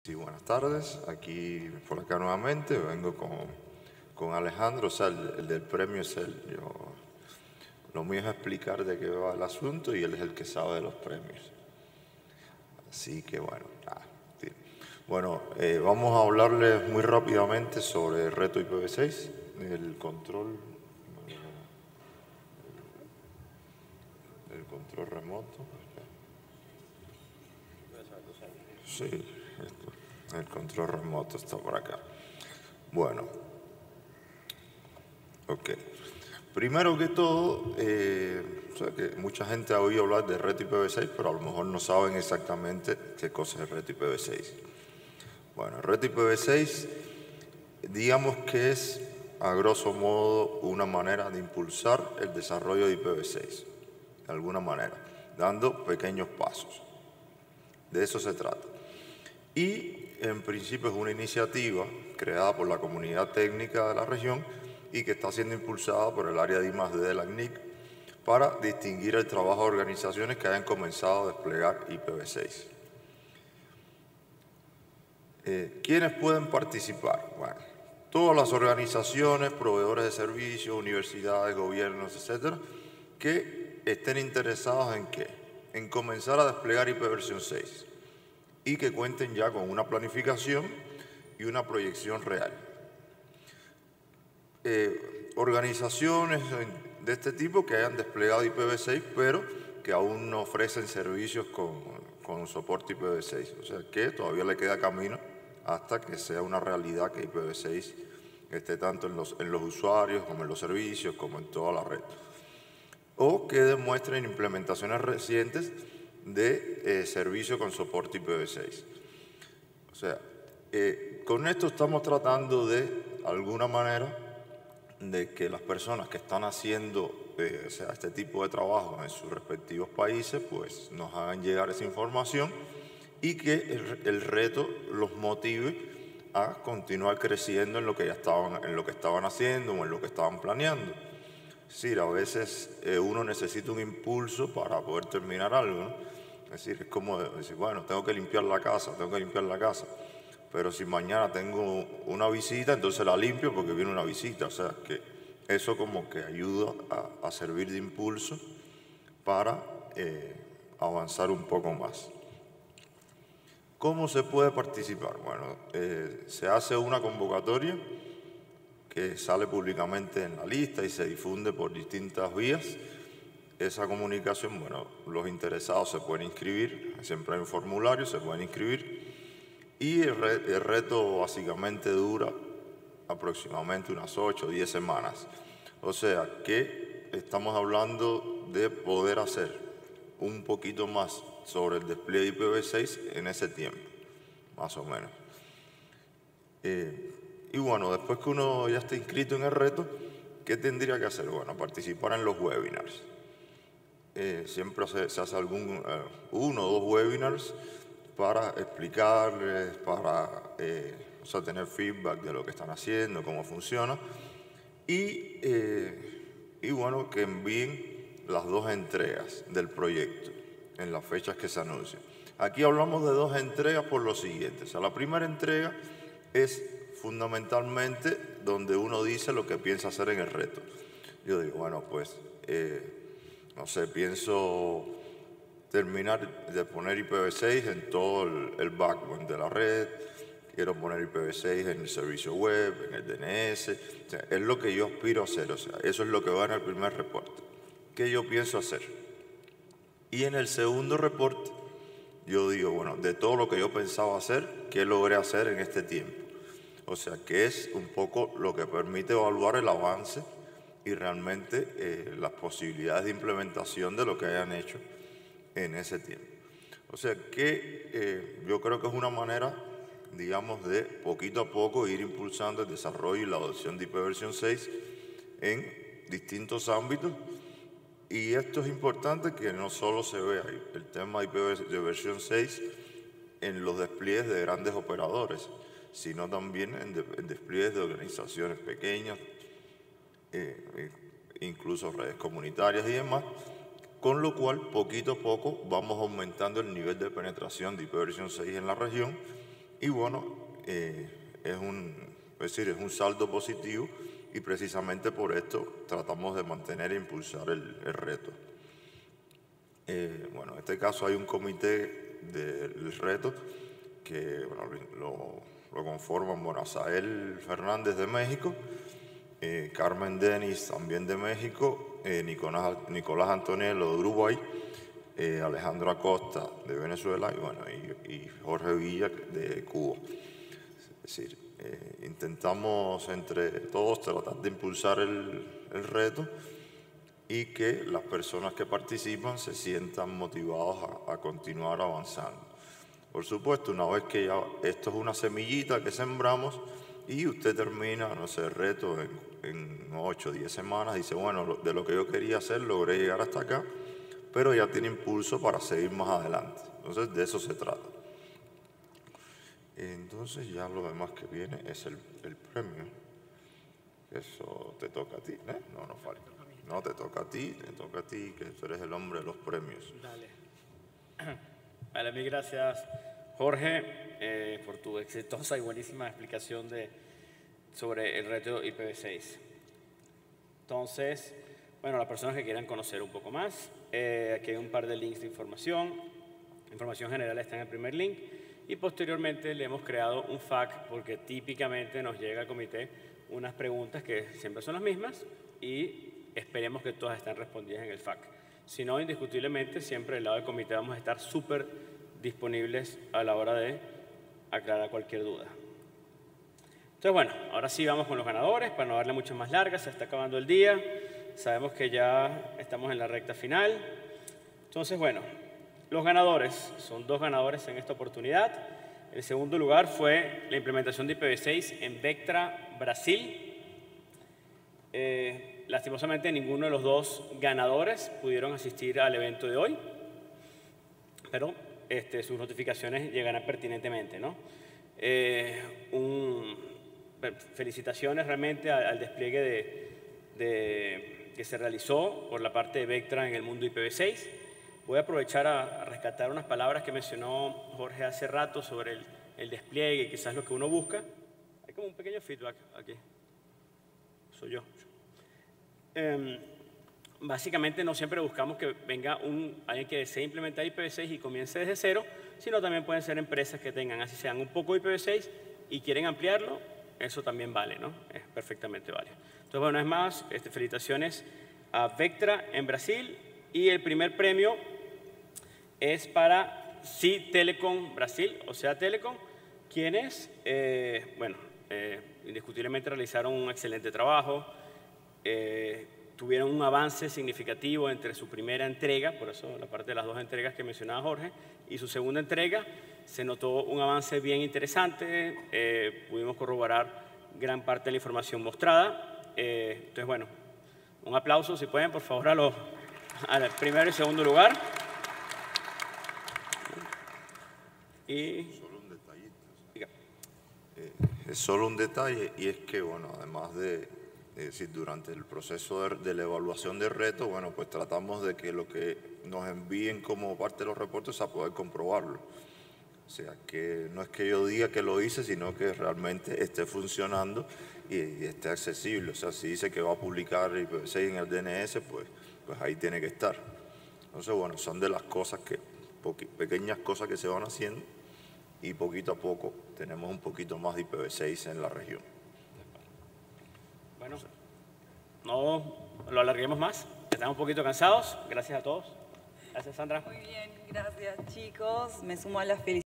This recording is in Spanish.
Sí, buenas tardes. Aquí por acá nuevamente. Vengo con Alejandro. O sea, el del premio es él. Lo mío es explicar de qué va el asunto y él es el que sabe de los premios. Así que bueno, sí. Bueno, vamos a hablarles muy rápidamente sobre el reto IPv6, el control remoto. Sí, el control remoto está por acá. Bueno, ok. Primero que todo, o sea, que mucha gente ha oído hablar de reto IPv6, pero a lo mejor no saben exactamente qué cosa es el reto IPv6. Bueno, el reto IPv6, digamos que es, a grosso modo, una manera de impulsar el desarrollo de IPv6, de alguna manera, dando pequeños pasos. De eso se trata. Y en principio es una iniciativa creada por la comunidad técnica de la región y que está siendo impulsada por el área de I+D de la CNIC para distinguir el trabajo de organizaciones que hayan comenzado a desplegar IPv6. ¿Quiénes pueden participar? Bueno, todas las organizaciones, proveedores de servicios, universidades, gobiernos, etcétera, que estén interesados en ¿qué? En comenzar a desplegar IPv6 y que cuenten ya con una planificación y una proyección real. Organizaciones de este tipo que hayan desplegado IPv6, pero que aún no ofrecen servicios con soporte IPv6. O sea que todavía le queda camino hasta que sea una realidad que IPv6 esté tanto en los usuarios como en los servicios, como en toda la red. O que demuestren implementaciones recientes de servicios con soporte IPv6. O sea, con esto estamos tratando de alguna manera de que las personas que están haciendo este tipo de trabajo en sus respectivos países, pues nos hagan llegar esa información y que el reto los motive a continuar creciendo en lo que ya estaban haciendo o en lo que estaban planeando. Es decir, a veces uno necesita un impulso para poder terminar algo, ¿no? Es decir, es como decir, bueno, tengo que limpiar la casa, pero si mañana tengo una visita, entonces la limpio porque viene una visita. O sea, que eso como que ayuda a servir de impulso para avanzar un poco más. ¿Cómo se puede participar? Bueno, se hace una convocatoria que sale públicamente en la lista y se difunde por distintas vías. Esa comunicación, bueno, los interesados se pueden inscribir, siempre hay un formulario, se pueden inscribir. Y el reto básicamente dura aproximadamente unas 8 o 10 semanas. O sea que estamos hablando de poder hacer un poquito más sobre el despliegue de IPv6 en ese tiempo, más o menos. Y bueno, después que uno ya esté inscrito en el reto, ¿qué tendría que hacer? Bueno, participar en los webinars. Siempre se hace uno o dos webinars para explicarles, para tener feedback de lo que están haciendo, cómo funciona. Y bueno, que envíen las 2 entregas del proyecto en las fechas que se anuncian. Aquí hablamos de 2 entregas por lo siguiente. O sea, la primera entrega es fundamentalmente donde uno dice lo que piensa hacer en el reto. Yo digo, bueno, pues, no sé, pienso terminar de poner IPv6 en todo el backbone de la red, quiero poner IPv6 en el servicio web, en el DNS, o sea, es lo que yo aspiro a hacer, o sea, eso es lo que va en el primer reporte. ¿Qué yo pienso hacer? Y en el segundo reporte, yo digo, bueno, de todo lo que yo pensaba hacer, ¿qué logré hacer en este tiempo? O sea, que es un poco lo que permite evaluar el avance y realmente las posibilidades de implementación de lo que hayan hecho en ese tiempo. O sea que yo creo que es una manera, digamos, de poquito a poco ir impulsando el desarrollo y la adopción de IPv6 en distintos ámbitos. Y esto es importante que no solo se vea el tema de IPv6 en los despliegues de grandes operadores, sino también en despliegues de organizaciones pequeñas, incluso redes comunitarias y demás, con lo cual poquito a poco vamos aumentando el nivel de penetración de IPv6 en la región Y bueno, es un saldo positivo y precisamente por esto tratamos de mantener e impulsar el reto. Bueno, en este caso hay un comité del reto que bueno, lo conforman Asael Fernández de México, Carmen Denis también de México, Nicolás Antoniello de Uruguay, Alejandro Acosta de Venezuela y, bueno, y Jorge Villa de Cuba. Es decir, intentamos entre todos tratar de impulsar el reto y que las personas que participan se sientan motivados a continuar avanzando. Por supuesto, una vez que ya esto es una semillita que sembramos y usted termina, no sé, el reto en 8 o 10 semanas, dice, bueno, de lo que yo quería hacer logré llegar hasta acá, pero ya tiene impulso para seguir más adelante. Entonces, de eso se trata. Entonces, ya lo demás que viene es el premio. Eso te toca a ti, ¿eh? No falta. No, te toca a ti, que tú eres el hombre de los premios. Dale. Vale, mil gracias, Jorge, por tu exitosa y buenísima explicación sobre el reto IPv6. Entonces, bueno, las personas que quieran conocer un poco más, aquí hay un par de links de información. Información general está en el primer link. Y posteriormente le hemos creado un FAQ porque típicamente nos llega al comité unas preguntas que siempre son las mismas y esperemos que todas estén respondidas en el FAQ. Si no, indiscutiblemente, siempre del lado del comité vamos a estar súper disponibles a la hora de aclarar cualquier duda. Entonces, bueno, ahora sí vamos con los ganadores, para no darle mucho más larga, se está acabando el día, sabemos que ya estamos en la recta final. Entonces, bueno, los ganadores, son 2 ganadores en esta oportunidad. El segundo lugar fue la implementación de IPv6 en Vectra, Brasil. Lastimosamente, ninguno de los 2 ganadores pudieron asistir al evento de hoy, pero sus notificaciones llegarán pertinentemente, ¿no? Felicitaciones realmente al despliegue que se realizó por la parte de Vectra en el mundo IPv6. Voy a aprovechar a rescatar unas palabras que mencionó Jorge hace rato sobre el despliegue, quizás lo que uno busca. Hay como un pequeño feedback aquí. Soy yo. Básicamente no siempre buscamos que venga alguien que desee implementar IPv6 y comience desde cero, sino también pueden ser empresas que tengan, así sean un poco IPv6 y quieren ampliarlo, eso también vale, ¿no? Es perfectamente válido. Entonces, bueno, es más, felicitaciones a Vectra en Brasil y el primer premio es para Sí Telecom Brasil, o sea, Telecom, quienes, indiscutiblemente realizaron un excelente trabajo, tuvieron un avance significativo entre su primera entrega, por eso la parte de las 2 entregas que mencionaba Jorge, y su segunda entrega, se notó un avance bien interesante, pudimos corroborar gran parte de la información mostrada. Entonces, bueno, un aplauso, si pueden, por favor, al primero y segundo lugar. Y solo un detallito. Es solo un detalle, y es que, bueno, además es decir, durante el proceso de la evaluación del reto, bueno, pues tratamos de que lo que nos envíen como parte de los reportes a poder comprobarlo. O sea, que no es que yo diga que lo hice, sino que realmente esté funcionando y esté accesible. O sea, si dice que va a publicar IPv6 en el DNS, pues ahí tiene que estar. Entonces, bueno, son de las cosas pequeñas cosas que se van haciendo y poquito a poco tenemos un poquito más de IPv6 en la región. Bueno, no lo alarguemos más, estamos un poquito cansados. Gracias a todos. Gracias, Sandra. Muy bien, gracias chicos. Me sumo a las felicitaciones.